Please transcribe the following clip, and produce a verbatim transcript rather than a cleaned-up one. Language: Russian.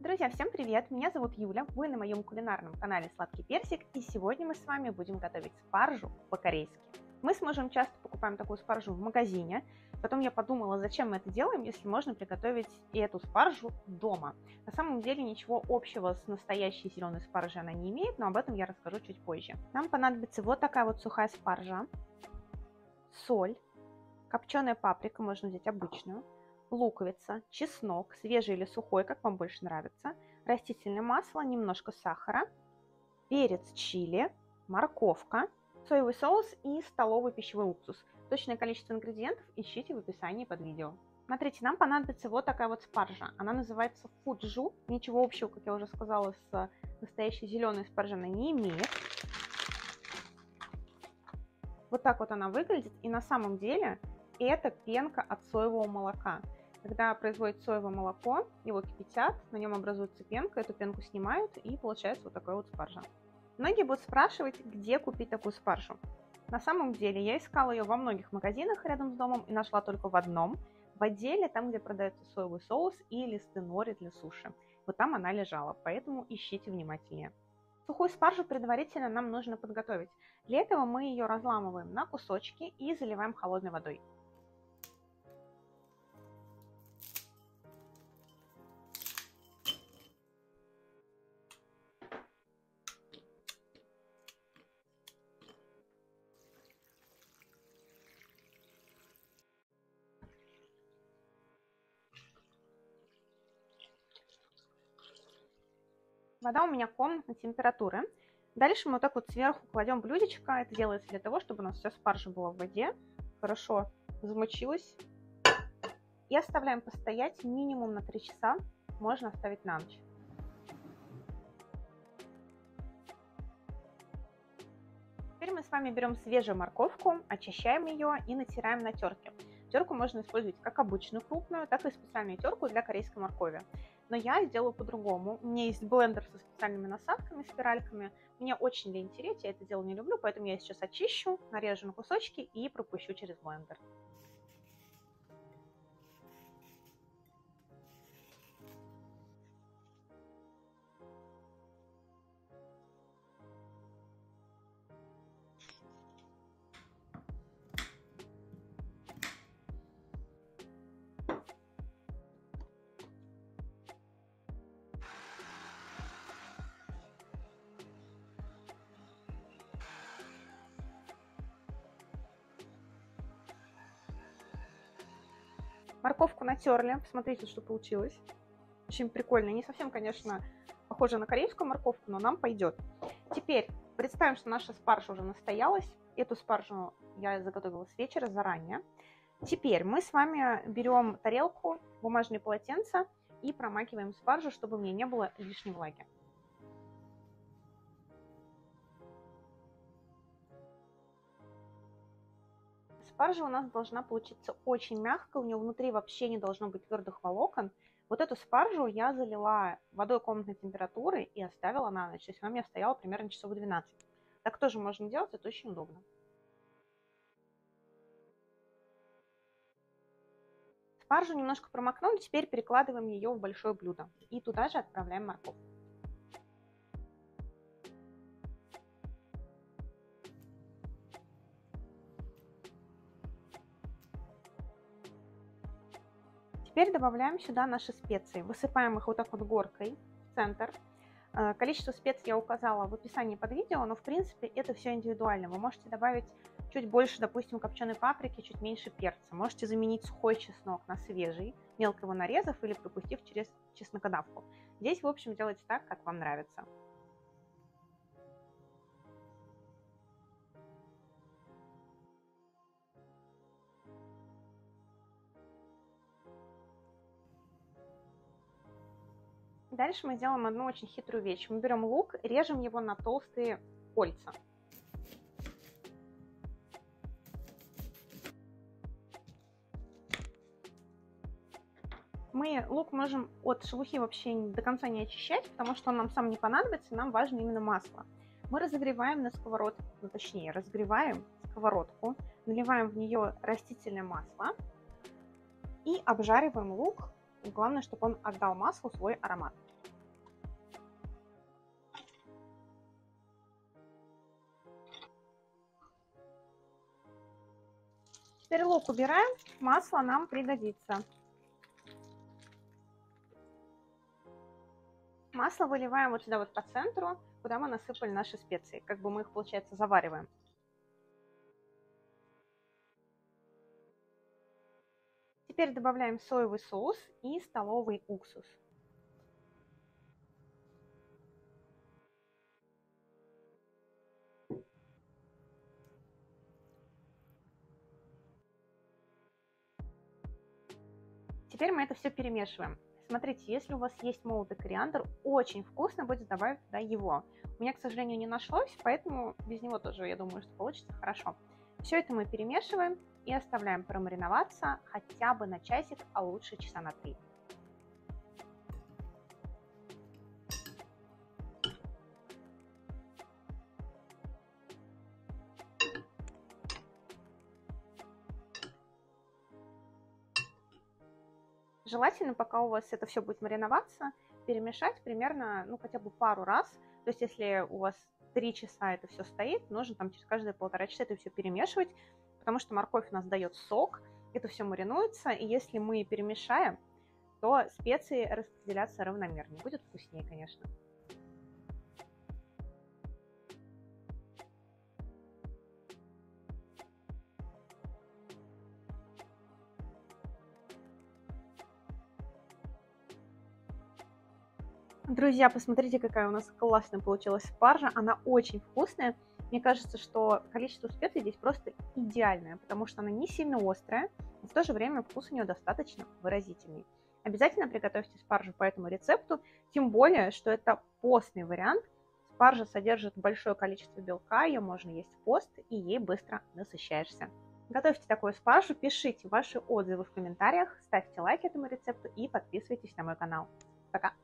Друзья, всем привет! Меня зовут Юля, вы на моем кулинарном канале Сладкий Персик, и сегодня мы с вами будем готовить спаржу по-корейски. Мы с мужем часто покупаем такую спаржу в магазине, потом я подумала, зачем мы это делаем, если можно приготовить и эту спаржу дома. На самом деле ничего общего с настоящей зеленой спаржей она не имеет, но об этом я расскажу чуть позже. Нам понадобится вот такая вот сухая спаржа, соль, копченая паприка, можно взять обычную, луковица, чеснок, свежий или сухой, как вам больше нравится, растительное масло, немножко сахара, перец чили, морковка, соевый соус и столовый пищевой уксус. Точное количество ингредиентов ищите в описании под видео. Смотрите, нам понадобится вот такая вот спаржа. Она называется фуджу. Ничего общего, как я уже сказала, с настоящей зеленой спаржей она не имеет. Вот так вот она выглядит. И на самом деле это пенка от соевого молока. Когда производят соевое молоко, его кипятят, на нем образуется пенка, эту пенку снимают, и получается вот такая вот спаржа. Многие будут спрашивать, где купить такую спаржу. На самом деле я искала ее во многих магазинах рядом с домом и нашла только в одном, в отделе, там, где продается соевый соус и листы нори для суши. Вот там она лежала, поэтому ищите внимательнее. Сухую спаржу предварительно нам нужно подготовить. Для этого мы ее разламываем на кусочки и заливаем холодной водой. Вода у меня комнатной температуры. Дальше мы вот так вот сверху кладем блюдечко. Это делается для того, чтобы у нас вся спаржа была в воде, хорошо замочилась. И оставляем постоять минимум на три часа. Можно оставить на ночь. Теперь мы с вами берем свежую морковку, очищаем ее и натираем на терке. Терку можно использовать как обычную крупную, так и специальную терку для корейской моркови. Но я сделаю по-другому. У меня есть блендер со специальными насадками, спиральками. Мне очень лень тереть, я это дело не люблю, поэтому я сейчас очищу, нарежу на кусочки и пропущу через блендер. Морковку натерли, посмотрите, что получилось. Очень прикольно. Не совсем, конечно, похоже на корейскую морковку, но нам пойдет. Теперь представим, что наша спаржа уже настоялась. Эту спаржу я заготовила с вечера заранее. Теперь мы с вами берем тарелку, бумажные полотенца и промакиваем спаржу, чтобы в ней не было лишней влаги. Спаржа у нас должна получиться очень мягкой, у нее внутри вообще не должно быть твердых волокон. Вот эту спаржу я залила водой комнатной температуры и оставила на ночь. То есть она у меня стояла примерно часов двенадцать. Так тоже можно делать, это очень удобно. Спаржу немножко промокнули, теперь перекладываем ее в большое блюдо. И туда же отправляем морковку. Теперь добавляем сюда наши специи. Высыпаем их вот так вот горкой в центр. Количество специй я указала в описании под видео, но в принципе это все индивидуально. Вы можете добавить чуть больше, допустим, копченой паприки, чуть меньше перца. Можете заменить сухой чеснок на свежий, мелко его нарезав или пропустив через чеснокодавку. Здесь, в общем, делайте так, как вам нравится. Дальше мы сделаем одну очень хитрую вещь. Мы берем лук, режем его на толстые кольца. Мы лук можем от шелухи вообще до конца не очищать, потому что он нам сам не понадобится, нам важно именно масло. Мы разогреваем на сковородку, ну, точнее, разогреваем сковородку, наливаем в нее растительное масло и обжариваем лук. И главное, чтобы он отдал маслу свой аромат. Теперь лук убираем, масло нам пригодится. Масло выливаем вот сюда вот по центру, куда мы насыпали наши специи. Как бы мы их, получается, завариваем. Теперь добавляем соевый соус и столовый уксус. Теперь мы это все перемешиваем. Смотрите, если у вас есть молотый кориандр, очень вкусно будет добавить туда его. У меня, к сожалению, не нашлось, поэтому без него тоже, я думаю, что получится хорошо. Все это мы перемешиваем и оставляем промариноваться хотя бы на часик, а лучше часа на три. Желательно, пока у вас это все будет мариноваться, перемешать примерно, ну, хотя бы пару раз. То есть, если у вас три часа это все стоит, нужно там через каждые полтора часа это все перемешивать, потому что морковь у нас дает сок, это все маринуется, и если мы перемешаем, то специи распределятся равномернее. Будет вкуснее, конечно. Друзья, посмотрите, какая у нас классная получилась спаржа. Она очень вкусная. Мне кажется, что количество специй здесь просто идеальное, потому что она не сильно острая, но в то же время вкус у нее достаточно выразительный. Обязательно приготовьте спаржу по этому рецепту, тем более, что это постный вариант. Спаржа содержит большое количество белка, ее можно есть в пост, и ей быстро насыщаешься. Готовьте такую спаржу, пишите ваши отзывы в комментариях, ставьте лайк этому рецепту и подписывайтесь на мой канал. Пока!